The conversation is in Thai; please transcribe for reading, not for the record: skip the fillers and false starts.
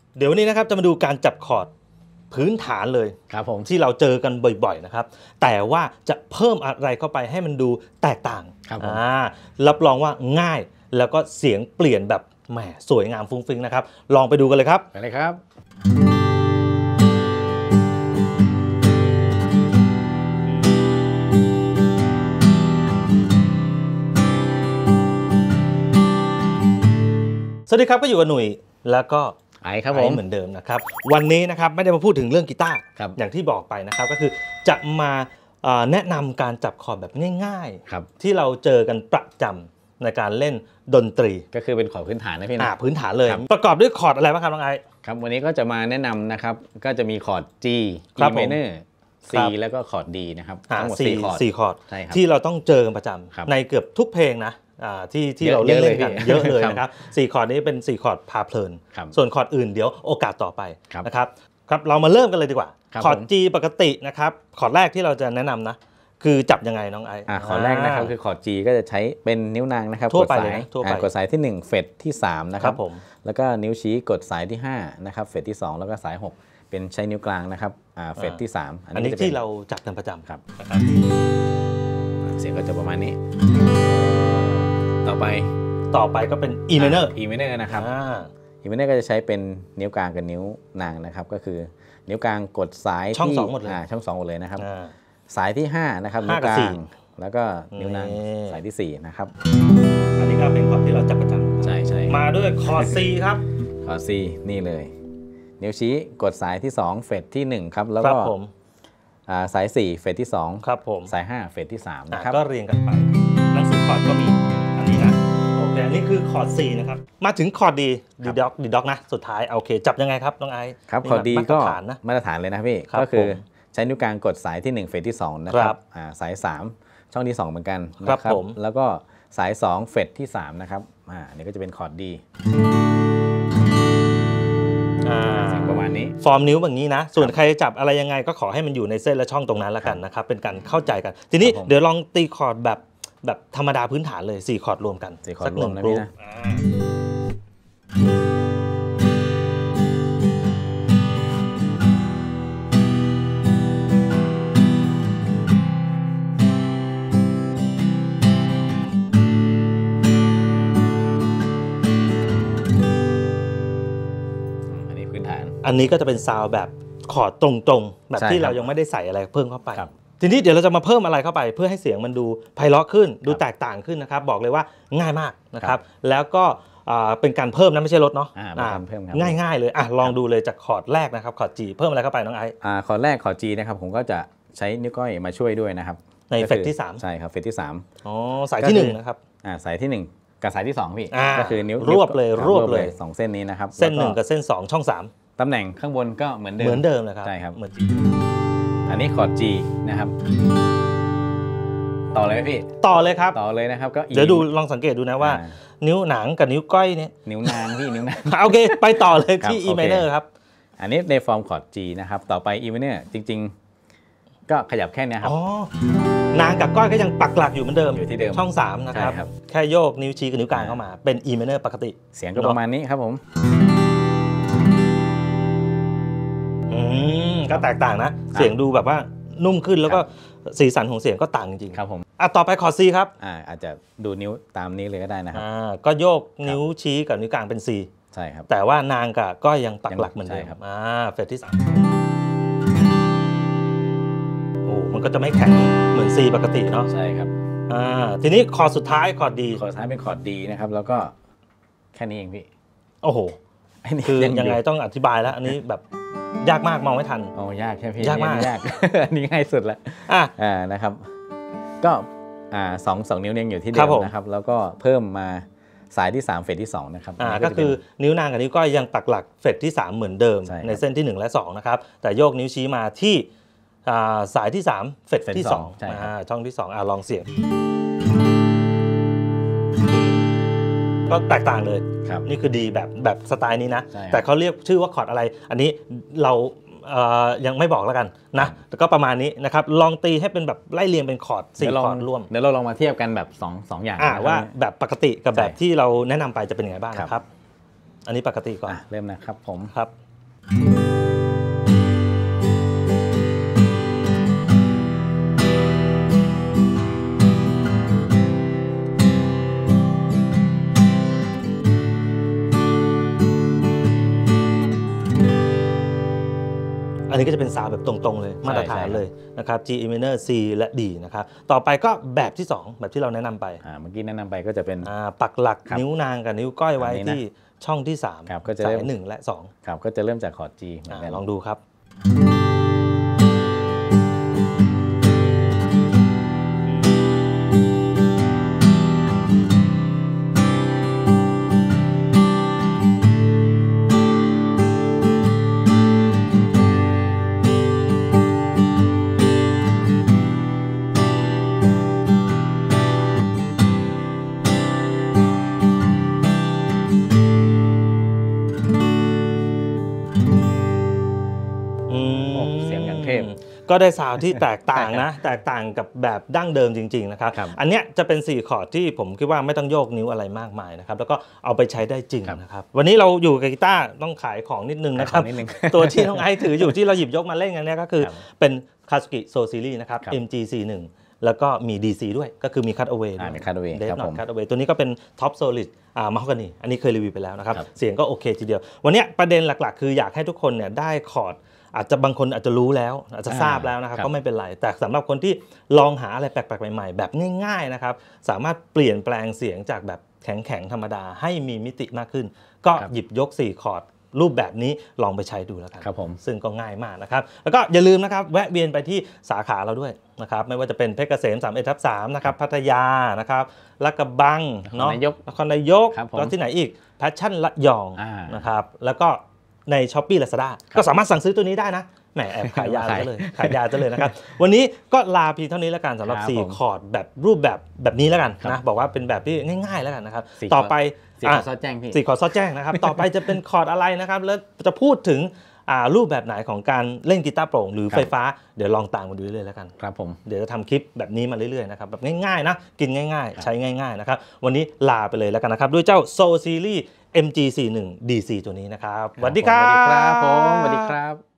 เดี๋ยววันนี้นะครับจะมาดูการจับคอร์ดพื้นฐานเลยครับผมที่เราเจอกันบ่อยๆนะครับแต่ว่าจะเพิ่มอะไรเข้าไปให้มันดูแตกต่างรับรองว่าง่ายแล้วก็เสียงเปลี่ยนแบบแหมสวยงามฟุ้งฟิ้งนะครับลองไปดูกันเลยครับไปเลยครับสวัสดีครับก็อยู่กับหนุ่ยแล้วก็ไอครับผมเหมือนเดิมนะครับวันนี้นะครับไม่ได้มาพูดถึงเรื่องกีตาร์อย่างที่บอกไปนะครับก็คือจะมาแนะนำการจับคอร์ดแบบง่ายๆที่เราเจอกันประจำในการเล่นดนตรีก็คือเป็นคอร์ดพื้นฐานนะพี่นะพื้นฐานเลยประกอบด้วยคอร์ดอะไรบ้างครับน้องไอครับวันนี้ก็จะมาแนะนำนะครับก็จะมีคอร์ด G E minor C แล้วก็คอร์ด D นะครับทั้งหมด4 คอร์ดที่เราต้องเจอกันประจำในเกือบทุกเพลงนะที่เราเล่นกันเยอะเลยนะครับ4 คอร์ดนี้เป็น4 คอร์ดพาเพลินส่วนคอร์ดอื่นเดี๋ยวโอกาสต่อไปนะครับเรามาเริ่มกันเลยดีกว่าคอร์ด G ปกตินะครับคอร์ดแรกที่เราจะแนะนำนะคือจับยังไงน้องไอคอร์ดแรกนะครับคือคอร์ด G ก็จะใช้เป็นนิ้วนางนะครับกดสายที่1เฟรตที่3นะครับแล้วก็นิ้วชี้กดสายที่5นะครับเฟรตที่2แล้วก็สาย6เป็นใช้นิ้วกลางนะครับเฟรตที่3 อันนี้ที่เราจับกันประจำครับเสียงก็จะประมาณนี้ต่อไปก็เป็น E minor E minor นะครับ E minor ก็จะใช้เป็นนิ้วกลางกับนิ้วนางนะครับก็คือนิ้วกลางกดสายช่อง2หมดเลยช่อง2หมดเลยนะครับสายที่5นะครับนิ้วกลางแล้วก็นิ้วนางสายที่4นะครับอันนี้ก็เป็นคอร์ดที่เราจับประจำใช่มาด้วยคอร์ด C ครับคอร์ด C นี่เลยนิ้วชี้กดสายที่2เฟรตที่1ครับแล้วก็สาย4เฟรตที่2 ครับผมสาย5เฟรตที่3นะครับก็เรียงกันไปหนังสือคอร์ดก็มีอันนี้นะโอเคอันนี้คือคอร์ด C นะครับมาถึงคอร์ด D ดีด็อกนะสุดท้ายโอเคจับยังไงครับน้องไอครับคอร์ด D ก็มาตรฐานเลยนะพี่ก็คือใช้นิ้วกลางกดสายที่1เฟรตที่2นะครับสาย3ช่องที่2เหมือนกันนะครับแล้วก็สาย2เฟรตที่3นะครับอันนี้ก็จะเป็นคอร์ด Dประมาณนี้ฟอร์มนิ้วแบบนี้นะส่วนใครจับอะไรยังไงก็ขอให้มันอยู่ในเส้นและช่องตรงนั้นแล้วกันนะครับเป็นการเข้าใจกันทีนี้เดี๋ยวลองตีคอร์ดแบบธรรมดาพื้นฐานเลย4 คอร์ดรวมกัน 4 คอร์ดรวมนะพี่นะอันนี้ก็จะเป็นซาวด์แบบคอร์ดตรงๆแบบที่เรายังไม่ได้ใส่อะไรเพิ่มเข้าไปทีนี้เดี๋ยวเราจะมาเพิ่มอะไรเข้าไปเพื่อให้เสียงมันดูไพเราะขึ้นดูแตกต่างขึ้นนะครับบอกเลยว่าง่ายมากนะครับแล้วก็เป็นการเพิ่มนะไม่ใช่ลดเนาะง่ายๆเลยลองดูเลยจากคอร์ดแรกนะครับคอร์ด G เพิ่มอะไรเข้าไปน้องไอซ์คอร์ดแรกคอร์ด G นะครับผมก็จะใช้นิ้วก้อยมาช่วยด้วยนะครับในเฟรตที่3 ใช่ครับเฟรตที่ 3สายที่1นะครับสายที่1กับสายที่2พี่ก็คือนิ้วรวบเลย 2เส้นนี้นะครับเส้น1กับเส้น2ช่อง3 ตำแหน่งข้างบนก็เหมือนเดิมเลยครับใช่ครับเหมือน G อันนี้คอร์ด G นะครับต่อเลยพี่ต่อเลยครับต่อเลยนะครับก็เดี๋ยวดูลองสังเกตดูนะว่านิ้วหนังกับนิ้วก้อยเนี่ยนิ้วนางพี่นิ้วนางโอเคไปต่อเลยที่ E minor ครับอันนี้ในฟอร์มคอร์ด G นะครับต่อไป E minor จริงๆก็ขยับแค่นี้ครับนางกับก้อยก็ยังปักหลักอยู่เหมือนเดิมอยู่ที่เดิมช่อง3นะครับแค่โยกนิ้วชี้กับนิ้วกลางเข้ามาเป็น E minor ปกติเสียงก็ประมาณนี้ครับผมก็แตกต่างนะเสียงดูแบบว่านุ่มขึ้นแล้วก็สีสันของเสียงก็ต่างจริงครับผมต่อไปคอร์ด C ครับอาจจะดูนิ้วตามนี้เลยก็ได้นะครับก็โยกนิ้วชี้กับนิ้วกลางเป็น C ใช่ครับแต่ว่านางกับก็ยังปักหลักเหมือนเดิมเฟรตที่3มันก็จะไม่แข็งเหมือน C ปกติเนาะใช่ครับทีนี้คอร์ดสุดท้ายคอร์ด D คอร์ดสุดท้ายเป็นคอร์ด D นะครับแล้วก็แค่นี้เองพี่โอ้โหคือยังไงต้องอธิบายแล้วอันนี้แบบยากมากมองไม่ทันยากแค่พี่ยากมากอันนี้ง่ายสุดแล้วนะครับก็2นิ้วยังอยู่ที่เดิมนะครับแล้วก็เพิ่มมาสายที่3เฟรตที่2นะครับก็คือนิ้วนางกับนิ้วก้อยยังปักหลักเฟรตที่3เหมือนเดิมในเส้นที่1และ2นะครับแต่โยกนิ้วชี้มาที่สายที่3เฟรตที่2ช่องที่2ลองเสียงก็แตกต่างเลยนี่คือดีแบบสไตล์นี้นะแต่เขาเรียกชื่อว่าคอร์ดอะไรอันนี้เรายังไม่บอกแล้วกันนะแต่ก็ประมาณนี้นะครับลองตีให้เป็นแบบไล่เรียงเป็นคอร์ด4 คอร์ดร่วมเดี๋ยวเราลองมาเทียบกันแบบ2อย่างว่าแบบปกติกับแบบที่เราแนะนำไปจะเป็นยังไงบ้างนะครับอันนี้ปกติก่อนเริ่มนะครับผมครับอันนี้ก็จะเป็นซาวแบบตรงๆเลยมาตรฐานเลยนะครับ G minor C และ D นะครับต่อไปก็แบบที่2แบบที่เราแนะนำไปเมื่อกี้แนะนำไปก็จะเป็นปักหลักนิ้วนางกับนิ้วก้อยไว้ที่ช่องที่3 ก็จะสาย1และ2 ครับก็จะเริ่มจากคอร์ด G เหมือนกันลองดูครับก็ได้ซาวด์ที่แตกต่างนะแตกต่างกับแบบดั้งเดิมจริงๆนะครับอันเนี้ยจะเป็น4คอร์ดที่ผมคิดว่าไม่ต้องโยกนิ้วอะไรมากมายนะครับแล้วก็เอาไปใช้ได้จริงนะครับวันนี้เราอยู่กับกีตาร์ต้องขายของนิดนึงนะครับตัวที่น้องไอซ์ถืออยู่ที่เราหยิบยกมาเล่นกันเนี่ยก็คือเป็นคาสุกิโซซีรีส์นะครับ MG41 แล้วก็มี DC ด้วยก็คือมีคัตเอาเวย์มีคัตเอาเวย์ครับผมคัตเอาเวย์ตัวนี้ก็เป็นท็อปโซลิดมาฮอกกานีอันนี้เคยรีวิวไปแล้วนะครับเสียงก็โอเคทีเดียววันนี้ประเด็นหลักๆคืออยากให้ทุกคนเนี่ยได้คอร์ดอาจจะบางคนอาจจะรู้แล้วอาจจะทราบแล้วนะครับก็ไม่เป็นไรแต่สำหรับคนที่ลองหาอะไรแปลกๆใหม่ๆแบบง่ายๆนะครับสามารถเปลี่ยนแปลงเสียงจากแบบแข็งๆธรรมดาให้มีมิติมากขึ้นก็หยิบยก4คอร์ดรูปแบบนี้ลองไปใช้ดูแล้วกันครับผมซึ่งก็ง่ายมากนะครับแล้วก็อย่าลืมนะครับแวะเวียนไปที่สาขาเราด้วยนะครับไม่ว่าจะเป็นเพชรเกษม31/3นะครับพัทยานะครับลาดกระบังเนาะนครนายกแล้วที่ไหนอีกแพชชั่นระยองนะครับแล้วก็ใน Shopee Lazada ก็สามารถสั่งซื้อตัวนี้ได้นะแหมแอบขายยาซะเลยนะครับวันนี้ก็ลาเพียงเท่านี้แล้วกันสำหรับ4คอร์ดแบบรูปแบบนี้แล้วกันนะบอกว่าเป็นแบบที่ง่ายๆแล้วกันนะครับต่อไป 4คอร์ดซอดแจ้งพี่ 4คอร์ดซอดแจ้งนะครับต่อไปจะเป็นคอร์ดอะไรนะครับแล้วจะพูดถึงรูปแบบไหนของการเล่นกีตาร์โปร่งหรือไฟฟ้าเดี๋ยวลองตามมาดูเรื่อยๆแล้วกันครับผมเดี๋ยวจะทำคลิปแบบนี้มาเรื่อยๆนะครับแบบง่ายๆนะกินง่ายๆใช้ง่ายๆนะครับวันนี้ลาไปเลยแล้วกันนะครับด้วยเจ้า Soul Series MG41 DC ตัวนี้นะครับสวัสดีครับผมสวัสดีครับ